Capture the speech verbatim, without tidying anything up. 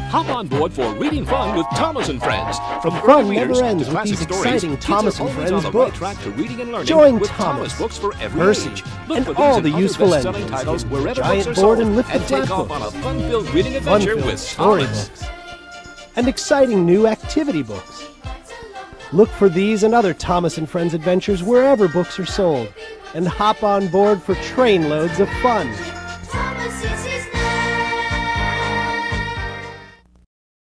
Hop on board for Reading Fun with Thomas and Friends. From The fun early never readers ends to with classic these stories, exciting kids Thomas are and always Friends on the right books. track to reading and learning Join with Thomas, books for every Percy, age. Look and for these all and the other useful best-selling engines titles in wherever Giant books are Board sold, and Lift the and take Flat off on a books. fun-filled reading adventure Fun-filled with story Thomas. books. And exciting new activity books. Look for these and other Thomas and Friends adventures wherever books are sold. And hop on board for trainloads of fun.